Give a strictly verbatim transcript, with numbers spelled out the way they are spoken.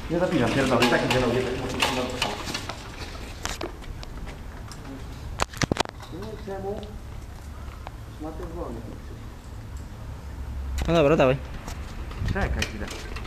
Nie zapinam, pierdolę, i tak idzie nogi. No i czemu? Ma te wolne. No dobra, dawaj. Czekaj chwilę.